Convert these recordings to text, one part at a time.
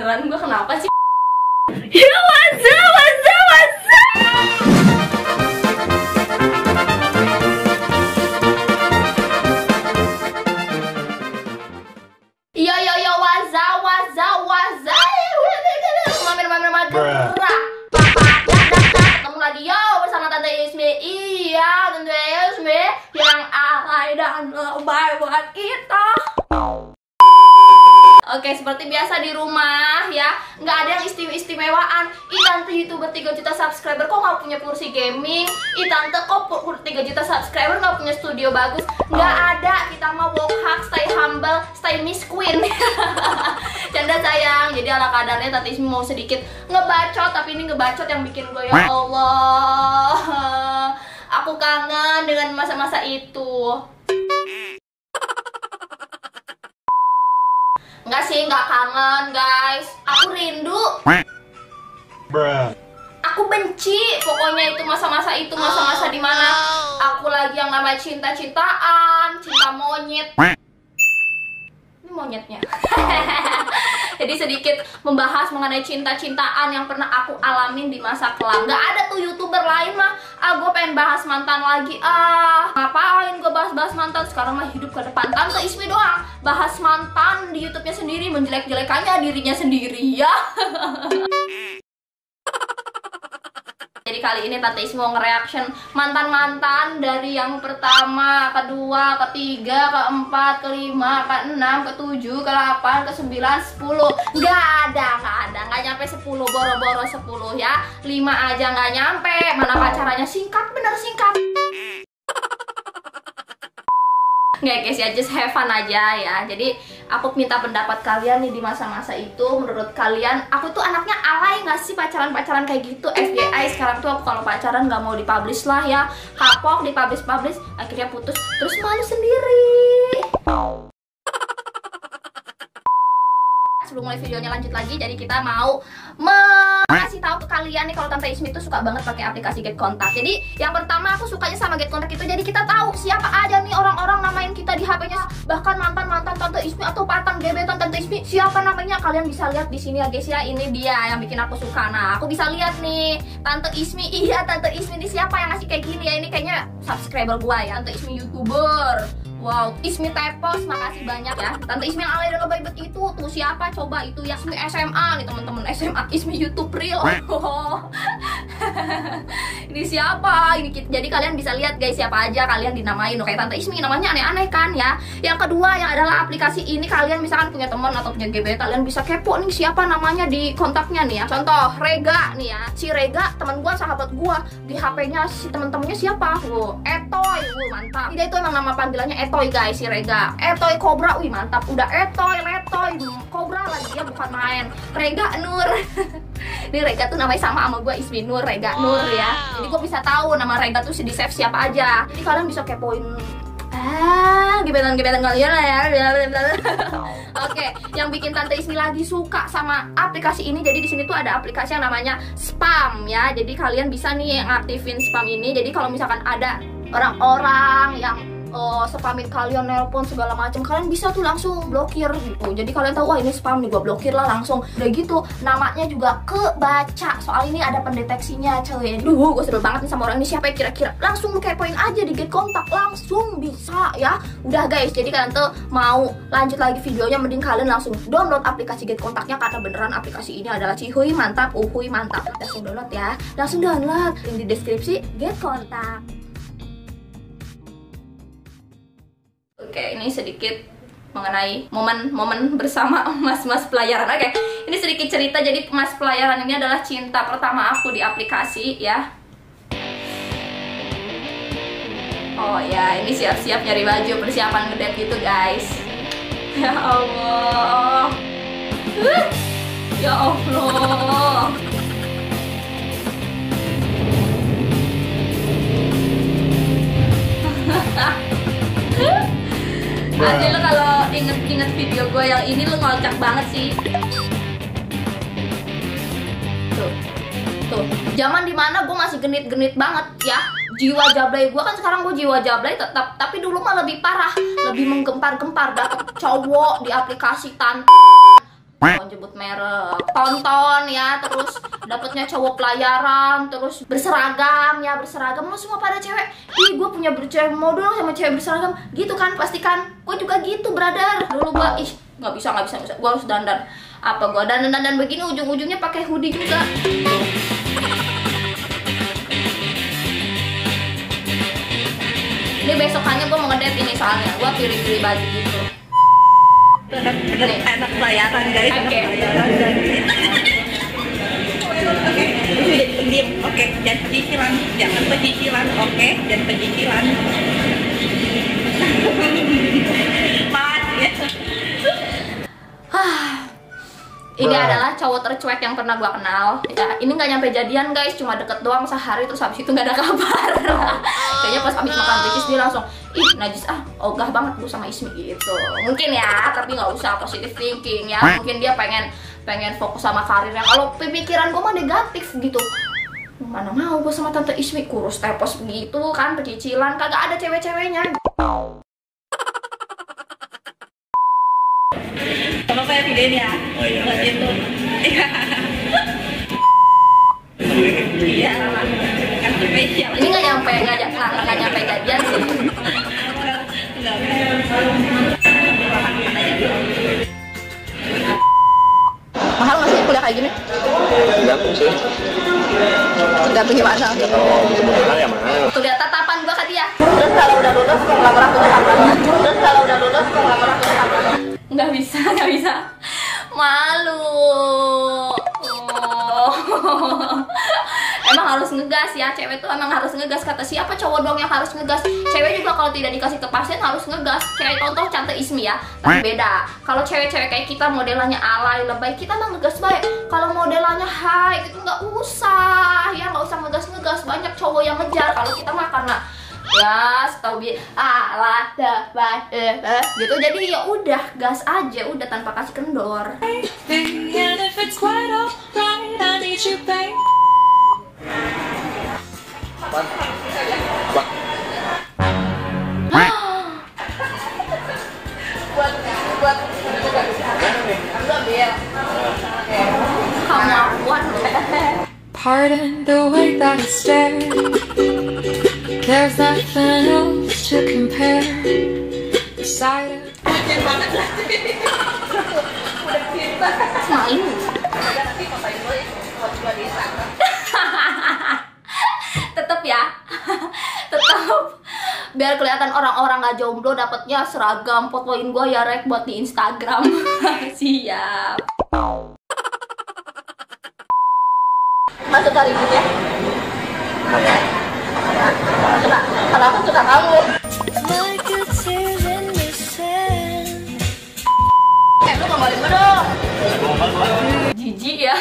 beneran. Gue kenapa sih? Yo, what's up, what's up, what's up? Yo, yo, yo, what's up, what's up, what's up? Ketemu lagi yo bersama Tante Ismi. Iya, Tante Ismi yang alay dan lebay buat kita. Oke, seperti biasa di rumah ya, nggak ada yang istimewaan. Tante YouTuber 3 juta subscriber kok nggak punya kursi gaming? Tante kok 3 juta subscriber nggak punya studio bagus? Nggak ada, kita mau walk hard, stay humble, stay Miss Queen. Canda sayang, jadi ala kadarnya Tante Ismi mau sedikit ngebacot, tapi ini ngebacot yang bikin gue ya Allah, aku kangen dengan masa-masa itu. Enggak sih, enggak kangen guys. Aku rindu. Aku benci pokoknya itu masa-masa itu, masa-masa dimana aku lagi yang namanya cinta-cintaan, cinta monyet. Ini monyetnya. Jadi sedikit membahas mengenai cinta-cintaan yang pernah aku alamin di masa kelam. Gak ada tuh YouTuber lain mah. Gue pengen bahas mantan lagi. Ngapain gue bahas-bahas mantan? Sekarang mah hidup ke depan. Tante Ismi doang bahas mantan di YouTube-nya sendiri, menjelek-jelekannya dirinya sendiri ya. Jadi kali ini Tante Ismi mau nge-reaction mantan-mantan dari yang pertama, kedua, ketiga, keempat, kelima, keenam, ketujuh, ke-8, ke-9, 10. Nggak nyampe 10, boro-boro 10 ya. 5 aja nggak nyampe. Mana pacarannya singkat, bener singkat. Nggak guys ya, just have fun aja ya. Jadi aku minta pendapat kalian nih di masa-masa itu. Menurut kalian, aku tuh anaknya alay nggak sih pacaran-pacaran kayak gitu? FYI, sekarang tuh aku kalau pacaran nggak mau dipublish lah ya. Kapok dipublish, akhirnya putus, terus malu sendiri. Sebelum mulai videonya lanjut lagi, jadi kita mau kasih tahu ke kalian nih kalau Tante Ismi tuh suka banget pakai aplikasi Get Contact. Jadi yang pertama aku sukanya sama Get Contact itu, jadi kita tahu siapa aja nih orang-orang namain kita di HP-nya, bahkan mantan-mantan Tante Ismi atau patan gebetan Tante Ismi, siapa namanya kalian bisa lihat di sini ya guys ya. Ini dia yang bikin aku suka. Nah, aku bisa lihat nih Tante Ismi. Iya, Tante Ismi ini siapa yang ngasih kayak gini ya? Ini kayaknya subscriber gua ya, Tante Ismi YouTuber. Wow, Ismi Tepos, makasih banyak ya. Tante Ismi yang alay dan lebay bet itu tuh siapa coba? Itu ya Ismi SMA nih teman-teman, SMA Ismi YouTube Real. Ini siapa? Jadi kalian bisa lihat guys siapa aja kalian dinamain. Kayak Tante Ismi namanya aneh-aneh kan ya. Yang kedua yang adalah aplikasi ini, kalian misalkan punya teman atau punya gebetan, kalian bisa kepo nih siapa namanya di kontaknya nih ya. Contoh Rega nih ya. Si Rega teman gua, sahabat gua, di HP-nya si temen-temennya siapa? Etoy. Mantap. Dia itu emang nama panggilannya Etoy guys, si Rega. Etoy Cobra, wih mantap. Udah Etoy, Letoy, Cobra lagi ya, bukan main. Rega Nur. Ini Rega tuh namanya sama gue, Ismi Nur, Rega Nur ya. Jadi gue bisa tahu nama Rega tuh di save siapa aja. Jadi kalian bisa kepoin gebetan-gebetan kalian lah ya. Oke, yang bikin Tante Ismi lagi suka sama aplikasi ini, jadi di sini tuh ada aplikasi yang namanya Spam ya. Jadi kalian bisa nih ngaktifin Spam ini. Jadi kalau misalkan ada orang-orang yang spamin kalian, nelpon segala macam, kalian bisa tuh langsung blokir gitu. Jadi kalian tahu, wah ini spam nih, gua blokir lah langsung. Udah gitu namanya juga kebaca, soal ini ada pendeteksinya cuy. Duh, gue sebel banget nih sama orang ini, siapa kira-kira. Langsung lu kepoin aja di Get Contact, langsung bisa ya. Udah guys, jadi kalian tuh mau lanjut lagi videonya, mending kalian langsung download aplikasi Get Contactnya, karena beneran aplikasi ini adalah cihuy mantap, uhuy mantap. Langsung download ya, langsung download, link di deskripsi Get Contact. Oke, ini sedikit mengenai momen-momen bersama mas-mas pelayaran. Oke, ini sedikit cerita. Jadi mas pelayaran ini adalah cinta pertama aku di aplikasi ya. Oh ya, ini siap-siap nyari baju, persiapan ngedate gitu guys. Ya Allah. Ya Allah. Asli lo kalau inget video gue yang ini lo ngocak banget sih. Tuh, zaman dimana gue masih genit-genit banget ya. Jiwa jablay gue kan sekarang gue jiwa jablay tetap, tapi dulu mah lebih parah, lebih menggempar-gempar, dapet cowok di aplikasi Tante. Jemput merek, tonton ya, terus dapatnya cowok pelayaran, terus berseragam ya, berseragam. Lo semua pada cewek, ih gue punya cewek mau dong sama cewek berseragam gitu kan, pastikan. Gue juga gitu brother, dulu gue nggak bisa, gue harus dandan. Apa gue dandan begini ujung-ujungnya pakai hoodie juga. Ini besokannya gue mau ngedate ini soalnya gue pilih-pilih baju gitu. Anak pelayaran guys, anak pelayaran guys. Oke, jadi pendiam. Oke, jangan pecicilan, jangan pecicilan. Oke, jangan pecicilan. Mat ya. Ini adalah cowok tercuek yang pernah gua kenal. Ya, ini nggak nyampe jadian guys, cuma deket doang sehari terus habis itu nggak ada kabar. Kayaknya pas habis makan ricis dia langsung, ih najis ogah banget gue sama Ismi gitu. Mungkin ya, tapi nggak usah positive thinking ya. Mungkin dia pengen fokus sama karirnya. Kalau pemikiran gue mah negatif gitu. Mana mau gue sama tante Ismi kurus tepos begitu kan, pecicilan, kagak ada cewek-ceweknya. Sama saya videoin ya. Oh iya. Buat itu. Iya. Kan spesial. Ini nggak nyampe jadian sih. Mahal nggak sih kuliah kayak gini? Tergantung sih. Tergantung gimana? Mahal ya mahal. Tuh lihat tatapan gua ke dia. Terus kalau udah lulus mau ngelamar aku apa? Nggak bisa. Malu. Emang harus ngegas ya, cewek tuh emang harus ngegas. Kata siapa cowok dong yang harus ngegas? Cewek juga kalau tidak dikasih kepastian harus ngegas. Kayak contoh Tante Ismi ya, tapi beda. Kalau cewek-cewek kayak kita modelannya alay, lebay, kita mah ngegas baik. Kalau modelannya high itu nggak usah ngegas. Banyak cowok yang ngejar. Kalau kita mah karena ya setahu gitu, jadi ya udah gas aja, udah tanpa kasih kendor. buat kamu akuan loh. Pardon the way that I stare. There's nothing else to compare. Beside it. Malu. Tetep ya. Tetep. Biar kelihatan orang-orang gak jomblo dapatnya seragam, fotoin gue ya rek buat di Instagram. Siap. Masuk hari ini ya. Karena aku suka kamu. Lu ngomongin gue dong. Jijik ya.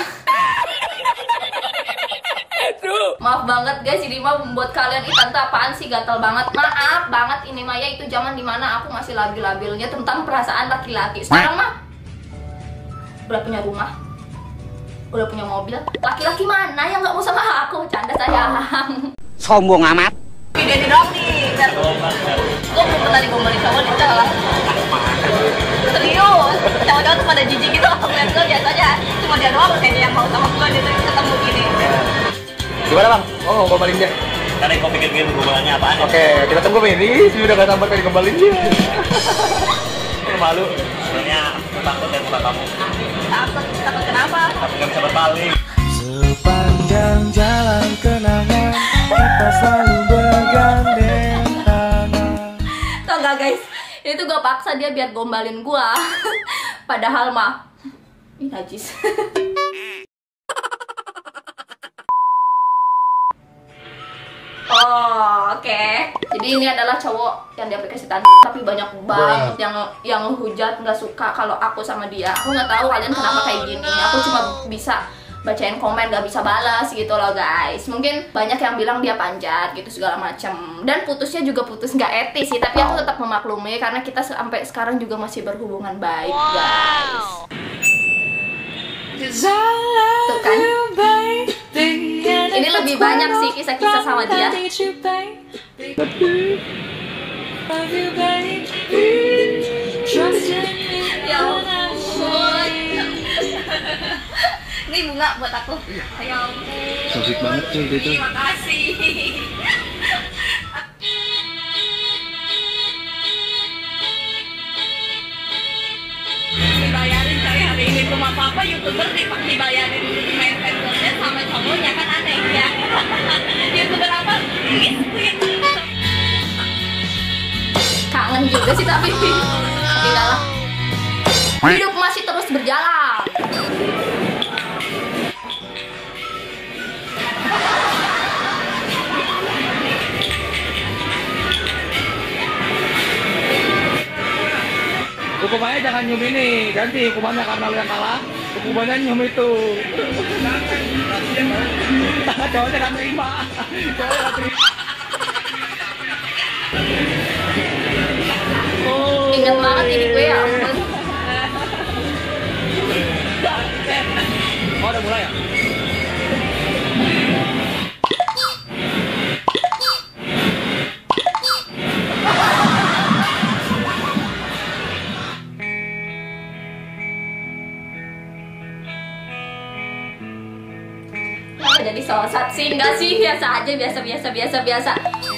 Maaf banget guys, ini mah membuat kalian tante apaan sih, gatel banget. Maaf banget, ini Maya itu zaman dimana aku masih labil-labilnya tentang perasaan laki-laki. Sekarang mah udah punya rumah, udah punya mobil. Laki-laki mana yang nggak mau sama aku? Canda sayang. Sombong amat. Video dong nih, biar gue belum pernah digombalin cowok di salah. Serius, cowok-cowok tuh pada jijik gitu kalau ngeliat gue biasanya. Cuma dia doang kayaknya yang mau sama gue, dia ketemu gini. Gimana bang? Oh gombalin dia. Karena kau pikir-pikir gombalannya apaan? Oke, kita tunggu ini. Sudah gak sabar kali gombalin dia. Malu. Sebenarnya aku takut ya muka kamu. Takut kenapa? Tapi nggak bisa berpaling. Sepanjang jalan kenangan kita selalu bergandeng tangan. Tau gak guys? Itu gue paksa dia biar gombalin gue. Padahal mah ini najis. Oh, oke. Jadi ini adalah cowok yang di aplikasi Tante, tapi banyak banget yang hujat, nggak suka kalau aku sama dia. Aku nggak tahu kalian kenapa kayak gini. Aku cuma bisa bacain komen, nggak bisa balas gitu loh guys. Mungkin banyak yang bilang dia panjat gitu segala macam. Dan putusnya juga putus nggak etis sih. Tapi aku tetap memaklumi karena kita sampai sekarang juga masih berhubungan baik guys. Tuh kan? Ini lebih banyak sih kisah-kisah sama dia. Ya ampun. Ini bunga buat aku. Ya ampun. Sosik banget tuh itu. Terima kasih. Dibayarin coy hari ini cuma papa youtuber dibayarin main handphonenya sama cowoknya kan aneh ya. Youtuber apa? Kangen juga sih tapi enggak lah. Hidup masih terus berjalan. Hukumannya jangan nyium ini, ganti hukumannya karena lu yang kalah. Hukumannya nyium itu. Cowoknya kan terima. Cowoknya kan terima. Ingat banget ini gue ya ampun. Oh, udah mulai ya? Kenapa jadi sosat sih? Enggak sih, biasa aja, biasa.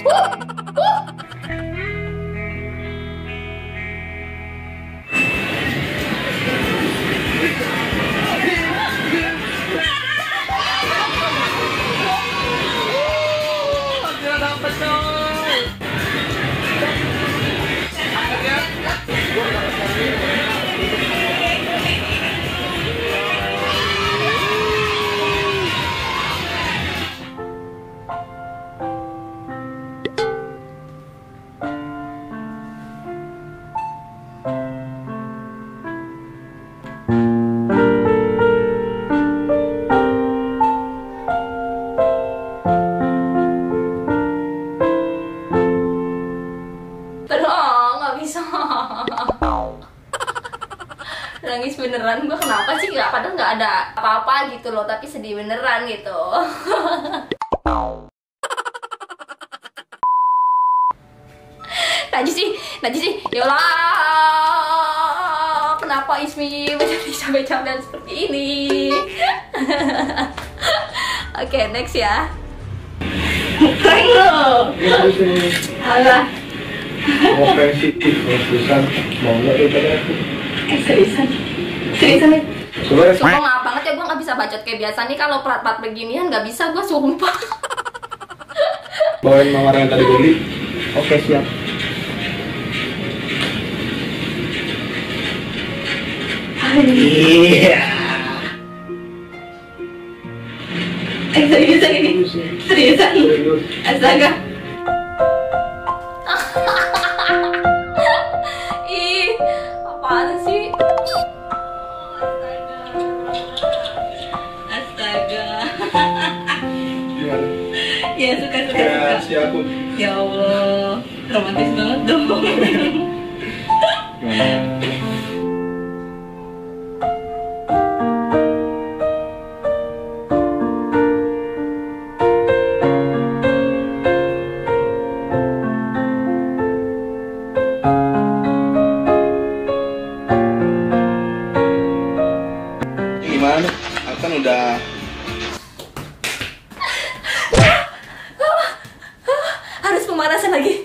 Nangis beneran, gue kenapa sih? Gak, padahal nggak ada apa-apa gitu loh, tapi sedih beneran gitu. Najis sih, ya Allah, kenapa Ismi menjadi capek-capekan seperti ini? Oke, next ya. Prank lo. Alah. Mau sensitif, seriusan. Mau nggak itu aku? Seriusan nih. Sumpah maaf banget ya, gue nggak bisa bacot kayak biasa nih. Kalau plat-plat beginian nggak bisa gue, sumpah. Bawain mawar yang tadi beli. Oke, siap. Iya. Seriusan ini. Seriusan. Astaga. Ih, apaan sih? Astaga. Gimana? Ya suka. Kreasi aku. Ya Allah, romantis banget dong. Gimana? Gimana? Aku kan udah Harus pemanasan lagi.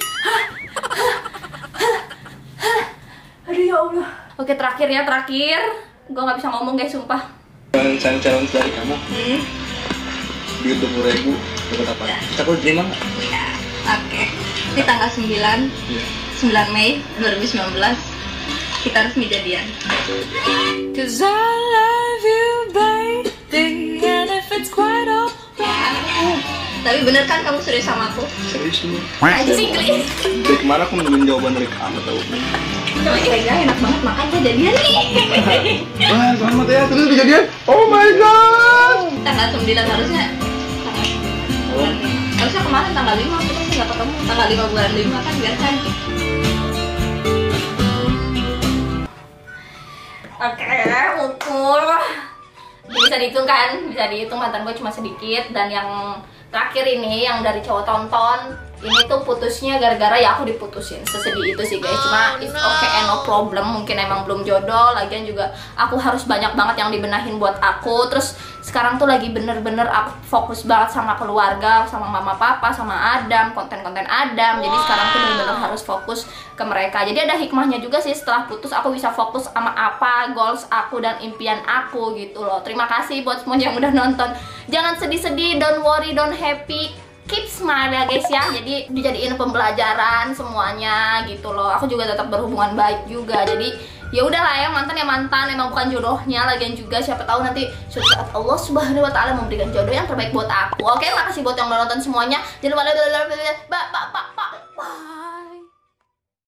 Aduh ya Allah. Oke, terakhir. Gue nggak bisa ngomong guys, sumpah. challenge dari kamu. Duit 20.000 dapat apa? Aku terima nggak? Oke. Di tanggal 9 Mei 2019 kita resmi jadian. Cause I love you, baby, and if it's quite all Tapi bener kan kamu serius sama aku? Serius lu? Aja sih, Chris. Dari kemarin aku nungguin jawaban dari kamu tau. Coba kira-kira enak banget makan kita jadian nih. Wah, selamat ya, terus kejadian. Oh my god. Tanggal 9 harusnya. Harusnya kemarin tanggal 5 aku masih nggak ketemu. Tanggal 5 bulan 5 kan biar cantik. Oke, ukur. Bisa dihitung kan? Bisa dihitung, mantan gue cuma sedikit. Dan yang terakhir ini yang dari cowok tonton Ini tuh putusnya gara-gara ya aku diputusin. Sesedih itu sih guys. Cuma it's okay and no problem. Mungkin emang belum jodoh. Lagian juga aku harus banyak banget yang dibenahin buat aku. Terus sekarang tuh lagi bener-bener aku fokus banget sama keluarga, sama mama papa, sama Adam, konten-konten Adam. Jadi sekarang tuh bener-bener harus fokus ke mereka. Jadi ada hikmahnya juga sih, setelah putus aku bisa fokus sama apa goals aku dan impian aku gitu loh. Terima kasih buat semuanya yang udah nonton. Jangan sedih-sedih, don't worry, don't happy. Keep smile ya guys ya. Jadi dijadiin pembelajaran semuanya gitu loh. Aku juga tetap berhubungan baik juga. Jadi ya udahlah ya, mantan ya mantan, emang bukan jodohnya. Lagian juga siapa tahu nanti suatu saat Allah Subhanahu wa taala memberikan jodoh yang terbaik buat aku. Oke, makasih buat yang udah nonton semuanya. Jangan lupa bye.